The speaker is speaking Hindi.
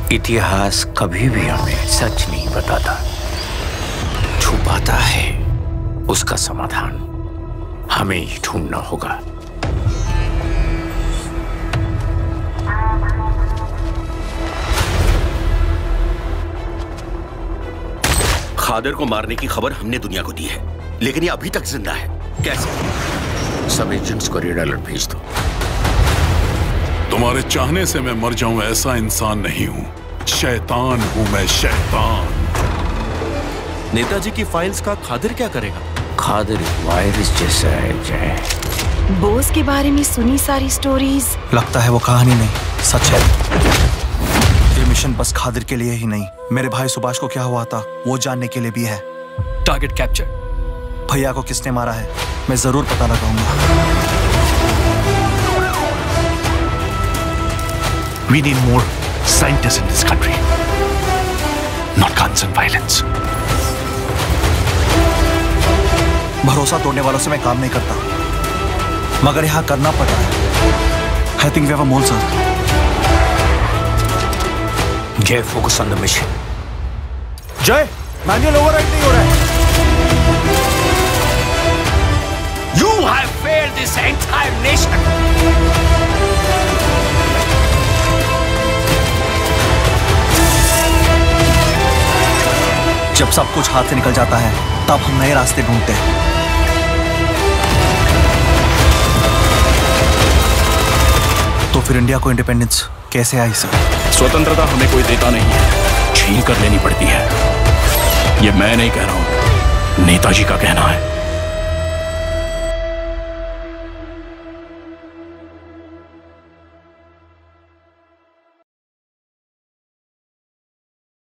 इतिहास कभी भी हमें सच नहीं बताता, छुपाता है। उसका समाधान हमें ही ढूंढना होगा। खादर को मारने की खबर हमने दुनिया को दी है, लेकिन ये अभी तक जिंदा है। कैसे? सब एजेंट्स को रेड अलर्ट भेज दो। तुम्हारे चाहने से मैं मर जाऊं ऐसा इंसान नहीं हूं, शैतान हूं मैं, शैतान। नेताजी की फाइल्स का खादिर क्या करेगा? खादिर वायरस जैसा है जय। बोस के बारे में सुनी सारी स्टोरीज। लगता है वो कहानी नहीं, सच है। ये मिशन बस खादिर के लिए ही नहीं, मेरे भाई सुभाष को क्या हुआ था वो जानने के लिए भी है। Target capture. भैया को किसने मारा है मैं जरूर पता लगाऊंगा। We need more scientists in this country, not guns and violence. भरोसा तोड़ने वालों से मैं काम नहीं करता, मगर यहाँ करना पड़ रहा है। I think we have a mole, sir. Jai, focus on the mission. Jai, manual override नहीं हो रहा है। You have failed this entire nation. जब सब कुछ हाथ से निकल जाता है तब हम नए रास्ते ढूंढते हैं। तो फिर इंडिया को इंडिपेंडेंस कैसे आई सर? स्वतंत्रता हमें कोई देता नहीं है, छीन कर लेनी पड़ती है। ये मैं नहीं कह रहा हूं, नेताजी का कहना है।